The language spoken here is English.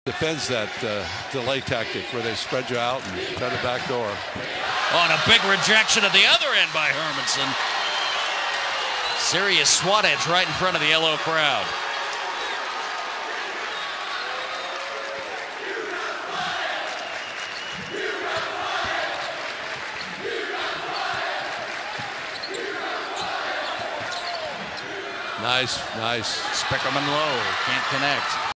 defends that delay tactic where they spread you out and try the back door. Oh, and a big rejection at the other end by Hermanson. Serious swat edge right in front of the yellow crowd. Nice, nice. Spickerman low, can't connect.